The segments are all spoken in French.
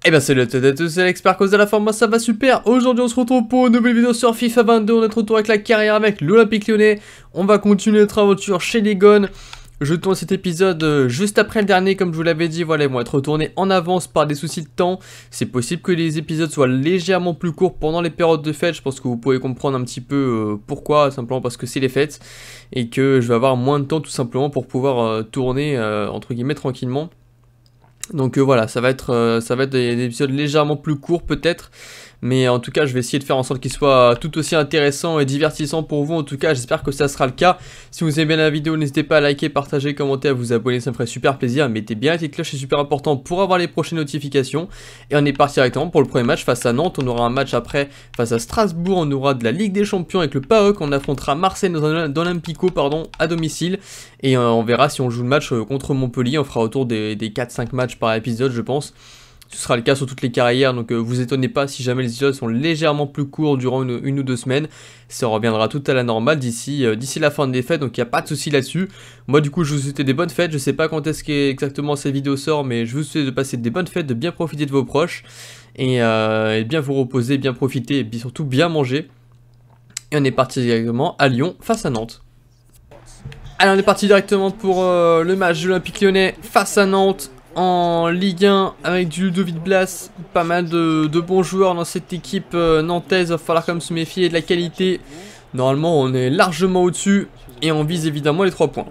Et bien salut à toutes et à tous, c'est l'expert cause de la forme, moi ça va super. Aujourd'hui on se retrouve pour une nouvelle vidéo sur FIFA 22, on est de retour avec la carrière avec l'Olympique Lyonnais. On va continuer notre aventure chez les Gones. Je tourne cet épisode juste après le dernier, comme je vous l'avais dit, voilà, ils vont être retournés en avance par des soucis de temps. C'est possible que les épisodes soient légèrement plus courts pendant les périodes de fête, je pense que vous pouvez comprendre un petit peu pourquoi, simplement parce que c'est les fêtes. Et que je vais avoir moins de temps tout simplement pour pouvoir tourner, entre guillemets, tranquillement. Donc voilà, ça va être des épisodes légèrement plus courts peut-être. Mais en tout cas, je vais essayer de faire en sorte qu'ils soient tout aussi intéressants et divertissants pour vous. En tout cas, j'espère que ça sera le cas. Si vous aimez la vidéo, n'hésitez pas à liker, partager, commenter, à vous abonner, ça me ferait super plaisir. Mettez bien la petite cloche, c'est super important pour avoir les prochaines notifications. Et on est parti directement pour le premier match face à Nantes. On aura un match après face à Strasbourg. On aura de la Ligue des Champions avec le PAOK. On affrontera Marseille dans l'Olympico, à domicile. Et on verra si on joue le match contre Montpellier. On fera autour des 4-5 matchs par épisode, je pense. Ce sera le cas sur toutes les carrières, donc vous étonnez pas si jamais les épisodes sont légèrement plus courts durant une ou deux semaines. Ça reviendra tout à la normale d'ici la fin des fêtes, donc il n'y a pas de souci là-dessus. Moi du coup je vous souhaite des bonnes fêtes, je sais pas quand est-ce qu'exactement cette vidéo sort, mais je vous souhaite de passer des bonnes fêtes, de bien profiter de vos proches, et bien vous reposer, bien profiter, et surtout bien manger. Et on est parti directement à Lyon face à Nantes. Allez, on est parti directement pour le match de l'Olympique Lyonnais face à Nantes. En Ligue 1 avec du Ludovic Blas, pas mal de bons joueurs dans cette équipe nantaise, il va falloir quand même se méfier de la qualité. Normalement on est largement au-dessus et on vise évidemment les 3 points.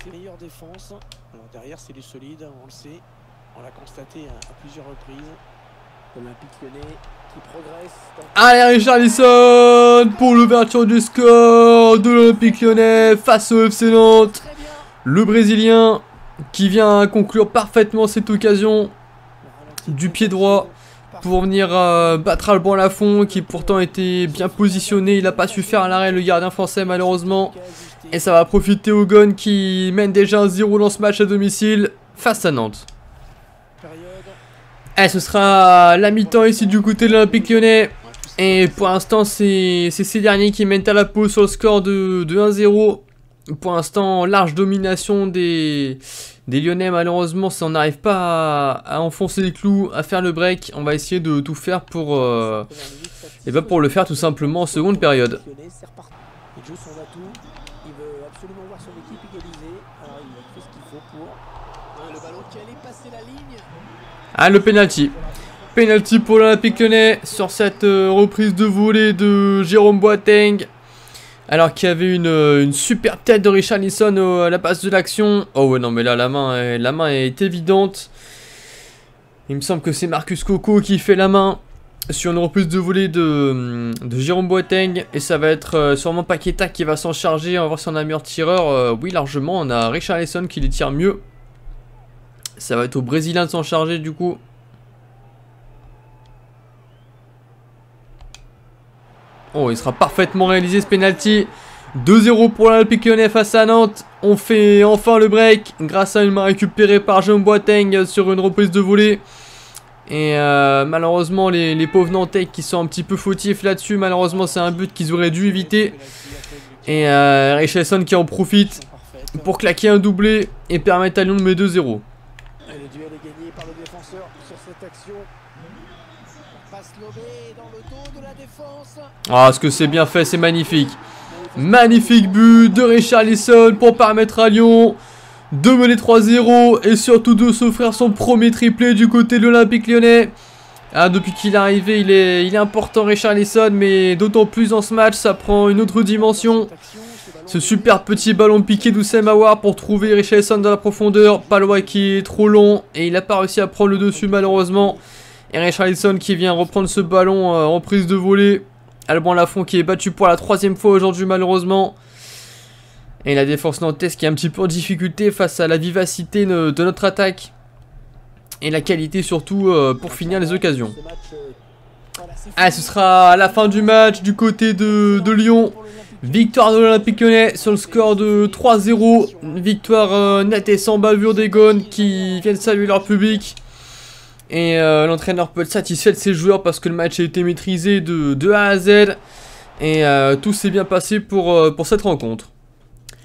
Derrière c'est du solide, on le sait, on l'a constaté à plusieurs reprises. L'Olympique Lyonnais qui progresse. Allez, Richarlison pour l'ouverture du score de l'Olympique Lyonnais face au FC Nantes. Le Brésilien qui vient conclure parfaitement cette occasion du pied droit pour venir battre Alban Lafont, qui pourtant était bien positionné. Il n'a pas su faire l'arrêt, le gardien français, malheureusement. Et ça va profiter aux Gones qui mènent déjà 1-0 dans ce match à domicile face à Nantes. Et ce sera la mi-temps ici du côté de l'Olympique Lyonnais. Et pour l'instant c'est ces derniers qui mènent à la pause sur le score de 1-0. Pour l'instant, large domination des Lyonnais. Malheureusement, si on n'arrive pas à enfoncer les clous, à faire le break, on va essayer de tout faire pour le faire tout simplement en seconde période. Il joue son atout, il veut absolument voir son équipe égaliser. Alors il fait ce qu'il faut pour le ballon qui allait passer la ligne. Ah, le penalty. Penalty pour l'Olympique Lyonnais sur cette reprise de volée de Jérôme Boateng. Alors qu'il y avait une super tête de Richarlison à la base de l'action. Oh ouais, non mais là la main est évidente. Il me semble que c'est Marcus Coco qui fait la main sur une reprise de volée de Jérôme Boateng. Et ça va être sûrement Paqueta qui va s'en charger. On va voir si on a un meilleur tireur. Oui, largement, on a Richarlison qui les tire mieux. Ça va être aux Brésiliens de s'en charger du coup. Oh, il sera parfaitement réalisé ce penalty. 2-0 pour l'Olympique Lyonnais face à Nantes. On fait enfin le break grâce à une main récupérée par Jérôme Boateng sur une reprise de volée. Et malheureusement les pauvres Nantais qui sont un petit peu fautifs là-dessus. Malheureusement c'est un but qu'ils auraient dû éviter. Et Richarlison qui en profite pour claquer un doublé et permettre à Lyon de mettre 2-0. Le duel est gagné par le défenseur sur cette action. Passe lobé dans le dos de la défense. Ah, ce que c'est bien fait, c'est magnifique. Magnifique but de Richarlison pour permettre à Lyon de mener 3-0 et surtout de s'offrir son premier triplé du côté de l'Olympique Lyonnais. Ah, depuis qu'il est arrivé, il est important Richarlison, mais d'autant plus dans ce match, ça prend une autre dimension. Ce super petit ballon piqué d'Oussem Aouar pour trouver Richarlison dans la profondeur. Palois qui est trop long et il n'a pas réussi à prendre le dessus malheureusement. Et Richarlison qui vient reprendre ce ballon en prise de volée. Alban Lafont qui est battu pour la 3e fois aujourd'hui malheureusement. Et la défense nantaise qui est un petit peu en difficulté face à la vivacité de notre attaque. Et la qualité surtout pour finir les occasions. Ah, ce sera à la fin du match du côté de Lyon. Victoire de l'Olympique Lyonnais sur le score de 3-0. Victoire nette et sans bavure des Gones qui viennent saluer leur public. Et l'entraîneur peut être satisfait de ses joueurs parce que le match a été maîtrisé de A à Z. Et tout s'est bien passé pour cette rencontre.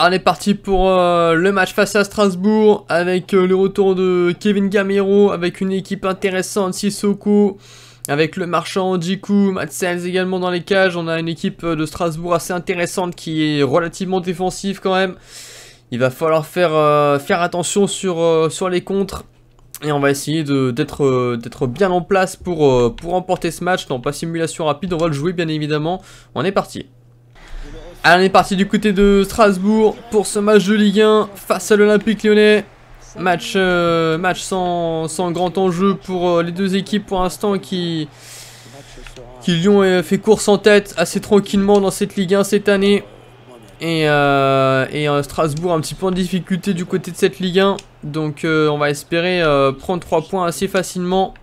On est parti pour le match face à Strasbourg avec le retour de Kevin Gamero, avec une équipe intéressante, Sissoko, avec le marchand Djikou, Matsels également dans les cages. On a une équipe de Strasbourg assez intéressante qui est relativement défensive quand même. Il va falloir faire attention sur les contres. Et on va essayer d'être bien en place pour remporter ce match. Non, pas simulation rapide, on va le jouer bien évidemment. On est parti. Allez, on est parti du côté de Strasbourg pour ce match de Ligue 1 face à l'Olympique Lyonnais. Match sans grand enjeu pour les deux équipes pour l'instant qui Lyon fait course en tête assez tranquillement dans cette Ligue 1 cette année. Et Strasbourg un petit peu en difficulté du côté de cette Ligue 1. Donc on va espérer prendre 3 points assez facilement.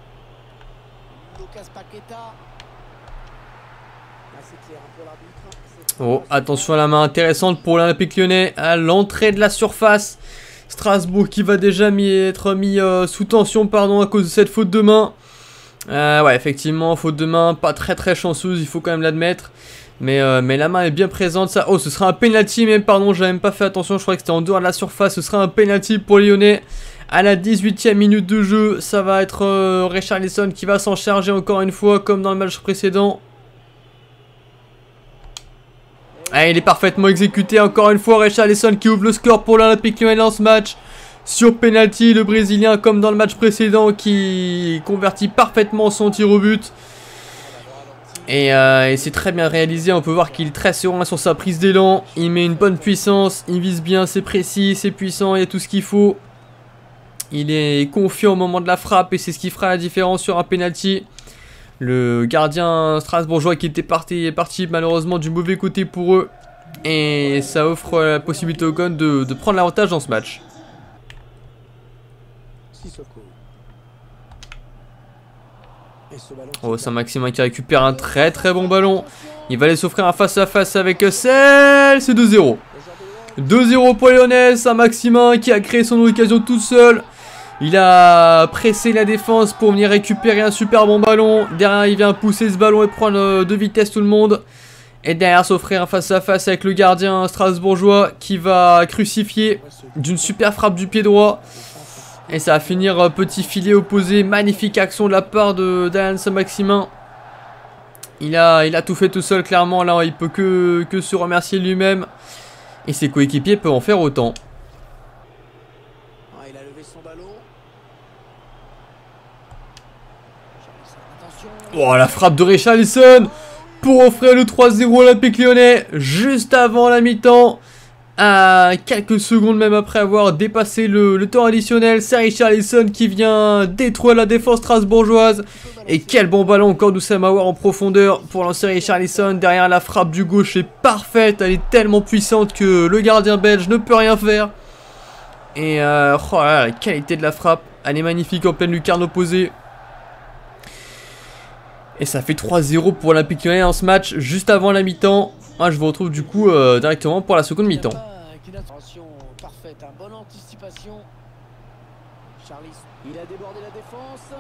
Oh, attention à la main intéressante pour l'Olympique Lyonnais à l'entrée de la surface. Strasbourg qui va déjà être mis sous tension à cause de cette faute de main. Ouais, effectivement, faute de main, pas très chanceuse, il faut quand même l'admettre. Mais la main est bien présente. Ça. Oh, ce sera un penalty même, pardon, j'avais même pas fait attention, je croyais que c'était en dehors de la surface. Ce sera un penalty pour les Lyonnais à la 18e minute de jeu. Ça va être Richarlison qui va s'en charger encore une fois, comme dans le match précédent. Ah, il est parfaitement exécuté encore une fois. Richarlison qui ouvre le score pour l'Olympique Lyonnais dans ce match. Sur penalty, le Brésilien comme dans le match précédent qui convertit parfaitement son tir au but. Et c'est très bien réalisé, on peut voir qu'il est très serein sur sa prise d'élan. Il met une bonne puissance, il vise bien, c'est précis, c'est puissant, il y a tout ce qu'il faut. Il est confiant au moment de la frappe et c'est ce qui fera la différence sur un penalty. Le gardien strasbourgeois qui était parti est parti malheureusement du mauvais côté pour eux. Et ça offre la possibilité au Gon de prendre l'avantage dans ce match. Oh, Saint-Maximin qui récupère un très bon ballon. Il va aller s'offrir un face-à-face avec Celle. C'est 2-0. 2-0 pour Lyonnais. Saint-Maximin qui a créé son occasion tout seul. Il a pressé la défense pour venir récupérer un super bon ballon. Derrière, il vient pousser ce ballon et prendre de vitesse tout le monde. Et derrière, s'offrir un face-à-face avec le gardien strasbourgeois qui va crucifier d'une super frappe du pied droit. Et ça va finir petit filet opposé. Magnifique action de la part d'Alain Saint-Maximin. Il a tout fait tout seul, clairement. Là, il peut que se remercier lui-même. Et ses coéquipiers peuvent en faire autant. Il a levé son ballon. Oh, la frappe de Richarlison pour offrir le 3-0 Olympique Lyonnais juste avant la mi-temps. À quelques secondes même après avoir dépassé le temps additionnel, c'est Richarlison qui vient détruire la défense strasbourgeoise. Et quel bon ballon encore d'Oussama Aouar en profondeur pour lancer Richarlison. Derrière, la frappe du gauche est parfaite, elle est tellement puissante que le gardien belge ne peut rien faire. Et oh là là, la qualité de la frappe, elle est magnifique en pleine lucarne opposée. Et ça fait 3-0 pour l'Olympique Lyonnais dans ce match juste avant la mi-temps. Ah, je vous retrouve du coup directement pour la seconde mi-temps. Parfaite, bonne anticipation. Charlie, il a débordé la défense.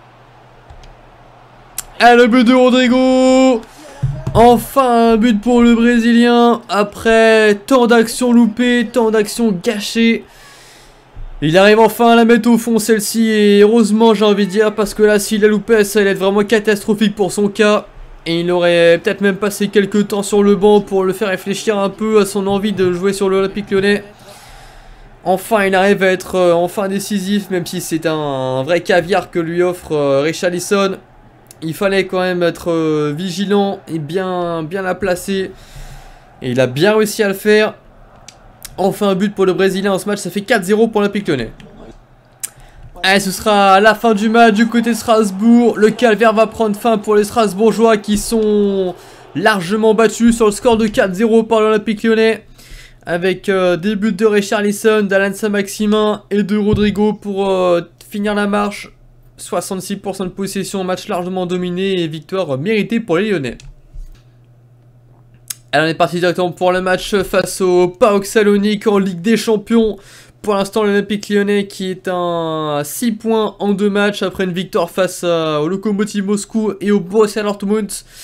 Ah, le but de Rodrigo. Enfin un but pour le Brésilien. Après tant d'actions loupées, tant d'actions gâchées. Il arrive enfin à la mettre au fond celle-ci. Et heureusement j'ai envie de dire, parce que là s'il a loupé ça allait être vraiment catastrophique pour son cas. Et il aurait peut-être même passé quelques temps sur le banc pour le faire réfléchir un peu à son envie de jouer sur l'Olympique Lyonnais. Enfin, il arrive à être enfin décisif, même si c'est un vrai caviar que lui offre Richarlison. Il fallait quand même être vigilant et bien la placer. Et il a bien réussi à le faire. Enfin, un but pour le Brésilien en ce match, ça fait 4-0 pour l'Olympique Lyonnais. Et ce sera la fin du match du côté de Strasbourg. Le calvaire va prendre fin pour les Strasbourgeois qui sont largement battus sur le score de 4-0 par l'Olympique Lyonnais. Avec des buts de Richarlison, d'Alain Saint-Maximin et de Rodrigo pour finir la marche. 66% de possession, match largement dominé et victoire méritée pour les Lyonnais. Alors on est parti directement pour le match face au PAOK Salonique en Ligue des Champions. Pour l'instant, l'Olympique Lyonnais qui est à 6 points en 2 matchs après une victoire face au Lokomotiv Moscou et au Borussia Dortmund.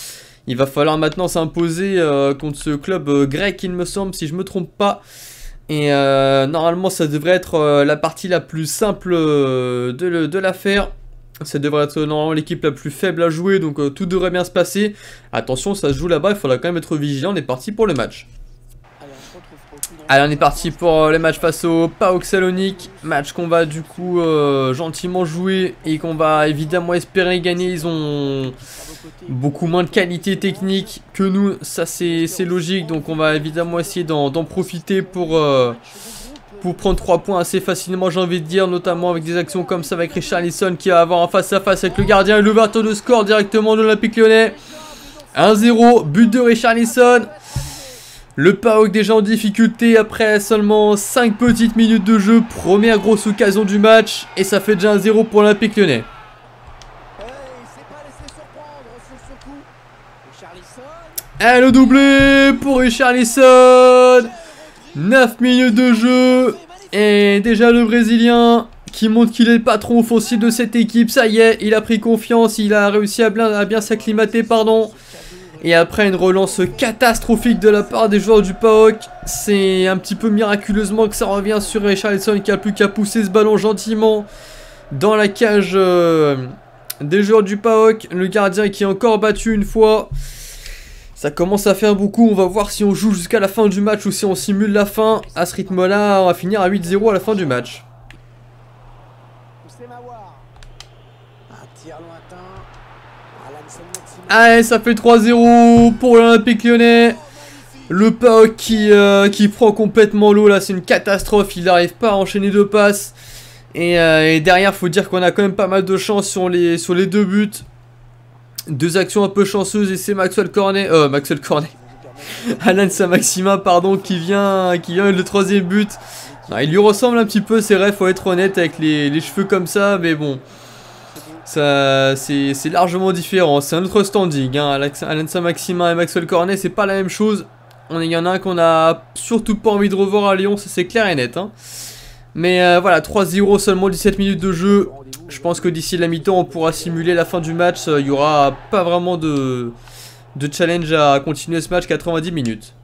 Il va falloir maintenant s'imposer contre ce club grec, il me semble, si je me trompe pas. Et normalement, ça devrait être la partie la plus simple de l'affaire. Ça devrait être normalement l'équipe la plus faible à jouer, donc tout devrait bien se passer. Attention, ça se joue là-bas, il faudra quand même être vigilant. On est parti pour le match. Allez, on est parti pour le match face au PAOK Salonique. Match qu'on va du coup gentiment jouer et qu'on va évidemment espérer gagner. Ils ont beaucoup moins de qualité technique que nous, ça c'est logique. Donc on va évidemment essayer d'en profiter pour prendre 3 points assez facilement, j'ai envie de dire. Notamment avec des actions comme ça avec Richarlison qui va avoir un face-à-face avec le gardien. Et l'ouverture de score directement de l'Olympique Lyonnais. 1-0, but de Richarlison. Le PAOK déjà en difficulté après seulement 5 petites minutes de jeu. Première grosse occasion du match. Et ça fait déjà 1-0 pour l'Olympique Lyonnais. Et le doublé pour Richarlison. 9 minutes de jeu. Et déjà le Brésilien qui montre qu'il est le patron offensif de cette équipe. Ça y est, il a pris confiance. Il a réussi à bien s'acclimater, pardon. Et après une relance catastrophique de la part des joueurs du PAOK, c'est un petit peu miraculeusement que ça revient sur Richarlison qui a plus qu'à pousser ce ballon gentiment dans la cage des joueurs du PAOK. Le gardien qui est encore battu une fois. Ça commence à faire beaucoup, on va voir si on joue jusqu'à la fin du match ou si on simule la fin. À ce rythme-là, on va finir à 8-0 à la fin du match. Allez, ça fait 3-0 pour l'Olympique Lyonnais. Le PAOK qui prend complètement l'eau là, c'est une catastrophe. Il n'arrive pas à enchaîner 2 passes. Et derrière, faut dire qu'on a quand même pas mal de chance sur les 2 buts. 2 actions un peu chanceuses et c'est Maxwell Cornet. Alan Saint-Maximin, pardon, qui vient le 3e but. Non, il lui ressemble un petit peu, c'est vrai, faut être honnête, avec les cheveux comme ça, mais bon. Ça, c'est largement différent, c'est un autre standing, hein. Alan Saint-Maximin et Maxwell Cornet, c'est pas la même chose. Il y en a un qu'on a surtout pas envie de revoir à Lyon, ça c'est clair et net, hein. Mais voilà, 3-0, seulement 17 minutes de jeu. Je pense que d'ici la mi-temps, on pourra simuler la fin du match. Il n'y aura pas vraiment de challenge à continuer ce match, 90 minutes.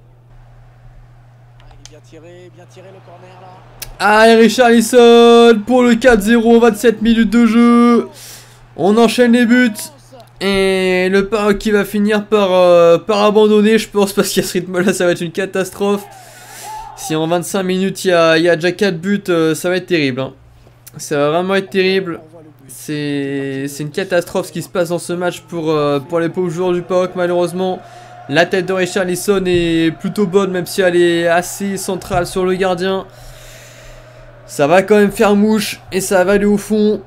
Allez, Richarlison pour le 4-0, 27 minutes de jeu. On enchaîne les buts. Et le PAOK qui va finir par abandonner, je pense, parce qu'à ce rythme-là, ça va être une catastrophe. Si en 25 minutes, il y a déjà 4 buts, ça va être terrible, hein. Ça va vraiment être terrible. C'est une catastrophe ce qui se passe dans ce match pour les pauvres joueurs du PAOK, malheureusement. La tête de Richarlison est plutôt bonne, même si elle est assez centrale sur le gardien. Ça va quand même faire mouche et ça va aller au fond.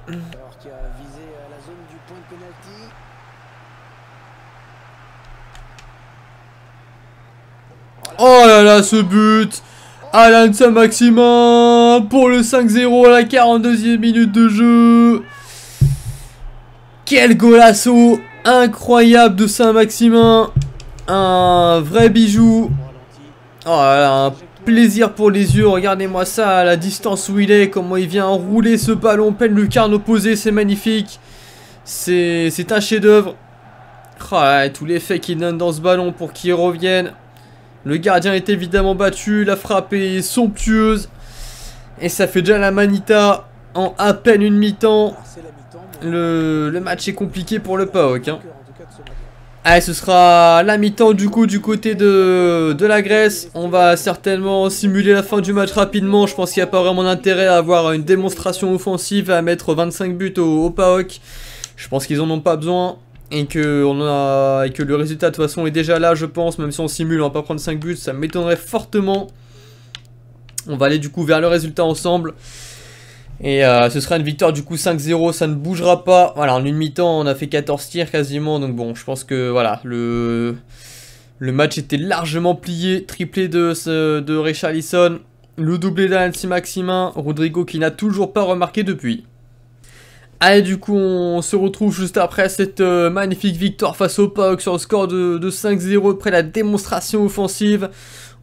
Oh là là, ce but! Alan Saint-Maximin pour le 5-0 à la 42e minute de jeu. Quel golasso incroyable de Saint-Maximin. Un vrai bijou. Oh là là, un plaisir pour les yeux. Regardez-moi ça à la distance où il est. Comment il vient enrouler ce ballon. Pleine lucarne opposée, c'est magnifique. C'est un chef-d'œuvre. Oh là, tous les faits qu'il donne dans ce ballon pour qu'il revienne. Le gardien est évidemment battu, la frappe est somptueuse. Et ça fait déjà la manita en à peine une mi-temps. Le match est compliqué pour le PAOK, hein. Allez, ce sera la mi-temps du coup du côté de la Grèce. On va certainement simuler la fin du match rapidement. Je pense qu'il n'y a pas vraiment d'intérêt à avoir une démonstration offensive, à mettre 25 buts au PAOK. Je pense qu'ils en ont pas besoin. Et que le résultat de toute façon est déjà là, je pense. Même si on simule, on va pas prendre 5 buts, ça m'étonnerait fortement. On va aller du coup vers le résultat ensemble. Et ce sera une victoire du coup 5-0, ça ne bougera pas. Voilà, en une mi-temps on a fait 14 tirs quasiment. Donc bon, je pense que voilà, le match était largement plié. Triplé de Richarlison, le doublé d'Alan Saint-Maximin, Rodrigo qui n'a toujours pas remarqué depuis. Allez, du coup on se retrouve juste après cette magnifique victoire face au PAOK sur le score de 5-0 après la démonstration offensive.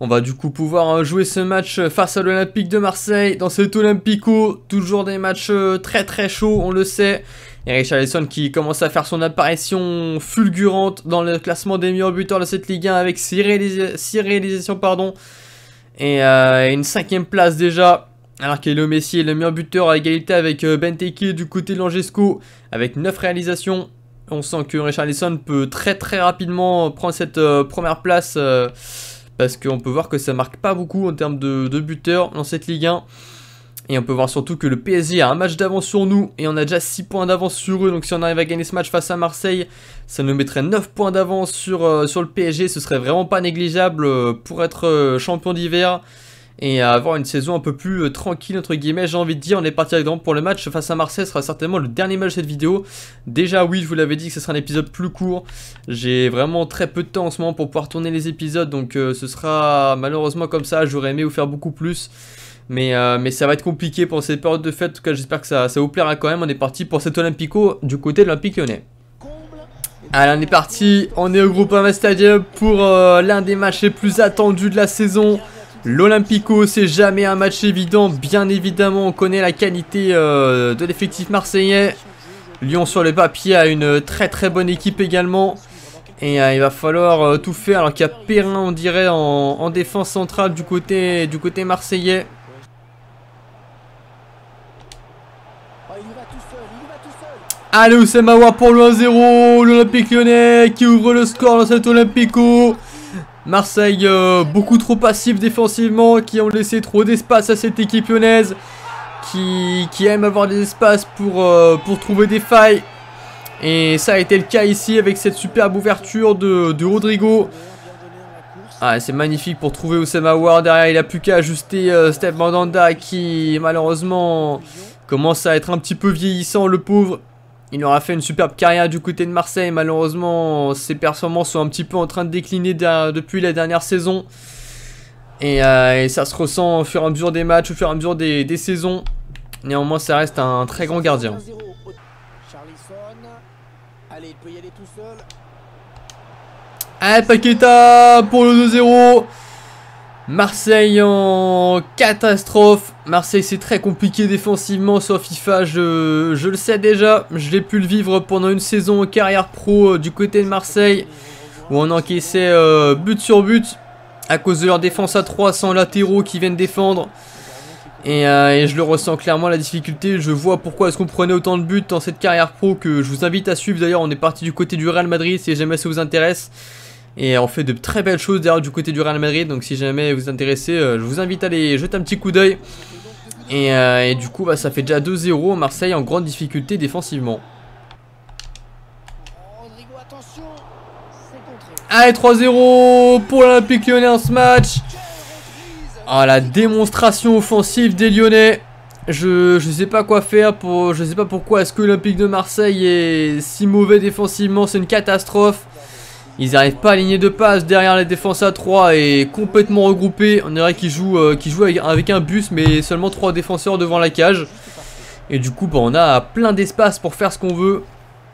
On va du coup pouvoir jouer ce match face à l'Olympique de Marseille dans cet Olympico. Toujours des matchs très très chauds, on le sait. Et Richarlison qui commence à faire son apparition fulgurante dans le classement des meilleurs buteurs de cette Ligue 1 avec 6 réalisations pardon. Et une 5ème place déjà. Alors qu'Hélo Messi est le meilleur buteur à égalité avec Benteke du côté de l'Angesco avec 9 réalisations. On sent que Richarlison peut très très rapidement prendre cette première place parce qu'on peut voir que ça marque pas beaucoup en termes de buteurs dans cette Ligue 1. Et on peut voir surtout que le PSG a un match d'avance sur nous et on a déjà 6 points d'avance sur eux. Donc si on arrive à gagner ce match face à Marseille, ça nous mettrait 9 points d'avance sur le PSG. Ce serait vraiment pas négligeable pour être champion d'hiver et avoir une saison un peu plus tranquille entre guillemets, j'ai envie de dire. On est parti avec pour le match face à Marseille, ce sera certainement le dernier match de cette vidéo. Déjà oui, je vous l'avais dit que ce sera un épisode plus court. J'ai vraiment très peu de temps en ce moment pour pouvoir tourner les épisodes, donc ce sera malheureusement comme ça. J'aurais aimé vous faire beaucoup plus. Mais ça va être compliqué pour cette période de fête. En tout cas j'espère que ça vous plaira quand même. On est parti pour cet Olympico du côté de l'Olympique Lyonnais. Allez, on est parti, on est au Groupama Stadium pour l'un des matchs les plus attendus de la saison. L'Olympico, c'est jamais un match évident. Bien évidemment, on connaît la qualité de l'effectif marseillais. Lyon sur le papier a une très très bonne équipe également. Et il va falloir tout faire. Alors qu'il y a Perrin, on dirait, en défense centrale du côté marseillais. Allez, Oussem Aouar pour le 1-0. L'Olympique Lyonnais qui ouvre le score dans cet Olympico. Marseille beaucoup trop passif défensivement, qui ont laissé trop d'espace à cette équipe lyonnaise, qui aime avoir des espaces pour trouver des failles. Et ça a été le cas ici avec cette superbe ouverture de Rodrigo. Ah, c'est magnifique pour trouver Oussem Aouar. Derrière, il n'a plus qu'à ajuster Steph Mandanda qui malheureusement commence à être un petit peu vieillissant, le pauvre. Il aura fait une superbe carrière du côté de Marseille. Malheureusement, ses performances sont un petit peu en train de décliner depuis la dernière saison. Et ça se ressent au fur et à mesure des matchs, au fur et à mesure des saisons. Néanmoins, ça reste un très grand gardien. Allez, Paqueta pour le 2-0. Marseille en catastrophe. Marseille c'est très compliqué défensivement sur FIFA, je le sais déjà. Je l'ai pu le vivre pendant une saison en carrière pro du côté de Marseille, où on encaissait but sur but à cause de leur défense à 3 sans latéraux qui viennent défendre. Et je le ressens clairement la difficulté. Je vois pourquoi est-ce qu'on prenait autant de buts dans cette carrière pro, que je vous invite à suivre. D'ailleurs on est parti du côté du Real Madrid si jamais ça vous intéresse. Et on fait de très belles choses d'ailleurs du côté du Real Madrid. Donc si jamais vous intéressez, je vous invite à aller jeter un petit coup d'œil. Et du coup bah, ça fait déjà 2-0. Marseille en grande difficulté défensivement. Allez, 3-0 pour l'Olympique Lyonnais en ce match. Ah, la démonstration offensive des Lyonnais. Je sais pas quoi faire je sais pas pourquoi est-ce que l'Olympique de Marseille est si mauvais défensivement. C'est une catastrophe. Ils n'arrivent pas à aligner de passe derrière les défenses à 3 et complètement regroupés. On dirait qu'ils jouent avec un bus, mais seulement 3 défenseurs devant la cage. Et du coup, bah, on a plein d'espace pour faire ce qu'on veut.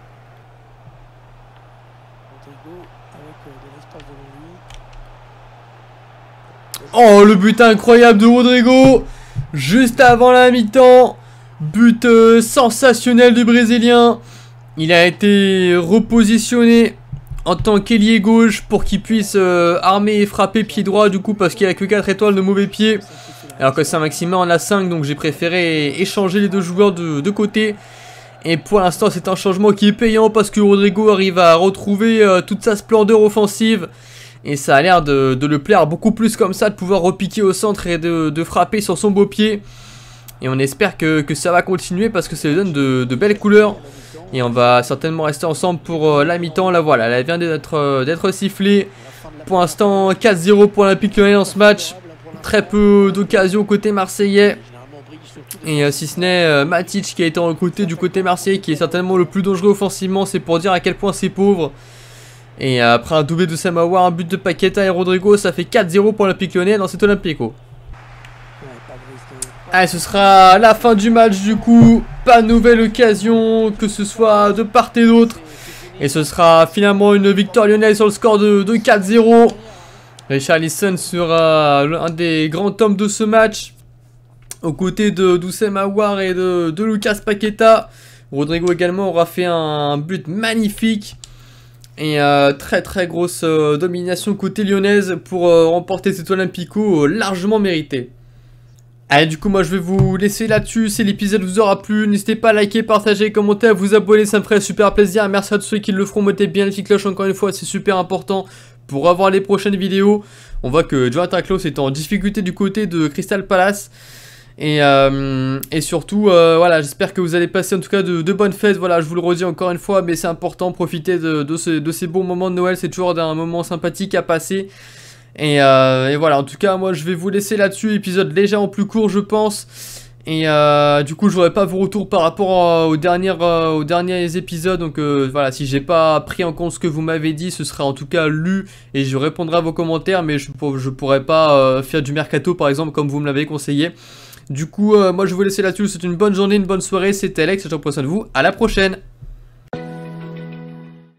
Oh, le but incroyable de Rodrigo juste avant la mi-temps. But sensationnel du Brésilien. Il a été repositionné en tant qu'ailier gauche pour qu'il puisse armer et frapper pied droit, du coup parce qu'il a que 4 étoiles de mauvais pied, alors que Saint-Maximin en a 5, donc j'ai préféré échanger les deux joueurs de côté. Et pour l'instant c'est un changement qui est payant parce que Rodrigo arrive à retrouver toute sa splendeur offensive. Et ça a l'air de le plaire beaucoup plus comme ça, de pouvoir repiquer au centre et de frapper sur son beau pied. Et on espère que ça va continuer parce que ça lui donne de belles couleurs. Et on va certainement rester ensemble pour la mi-temps. Là voilà, elle vient d'être sifflée. Pour l'instant 4-0 pour l'Olympique Lyonnais dans ce match. Très peu d'occasions côté marseillais. Et si ce n'est Matic qui a été recruté du côté marseillais, qui est certainement le plus dangereux offensivement. C'est pour dire à quel point c'est pauvre. Et après un doublé de Oussem Aouar, un but de Paqueta et Rodrigo, ça fait 4-0 pour l'Olympique Lyonnais dans cet Olympico. Allez, ce sera la fin du match du coup. Pas de nouvelle occasion, que ce soit de part et d'autre. Et ce sera finalement une victoire lyonnaise sur le score de 4-0. Richarlison sera un des grands hommes de ce match, aux côtés de Doussem Aouar et de Lucas Paqueta. Rodrigo également aura fait un but magnifique. Et très grosse domination côté lyonnaise pour remporter cet Olympico largement mérité. Allez, du coup moi je vais vous laisser là-dessus. Si l'épisode vous aura plu, n'hésitez pas à liker, partager, commenter, à vous abonner, ça me ferait super plaisir. Merci à tous ceux qui le feront, mettez bien la petite cloche encore une fois, c'est super important pour avoir les prochaines vidéos. On voit que Jonathan Klaus est en difficulté du côté de Crystal Palace. Et surtout, voilà, j'espère que vous allez passer en tout cas de bonnes fêtes. Voilà, je vous le redis encore une fois, mais c'est important, profiter de ces bons moments de Noël. C'est toujours un moment sympathique à passer. Et voilà, en tout cas, moi je vais vous laisser là-dessus. Épisode légèrement plus court, je pense. Et du coup, je n'aurai pas vos retours par rapport aux derniers épisodes. Donc voilà, si j'ai pas pris en compte ce que vous m'avez dit, ce sera en tout cas lu et je répondrai à vos commentaires. Mais je pourrais pas faire du mercato par exemple, comme vous me l'avez conseillé. Du coup, moi je vais vous laisser là-dessus. C'est une bonne journée, une bonne soirée. C'était Alex, je prends soin de vous. À la prochaine.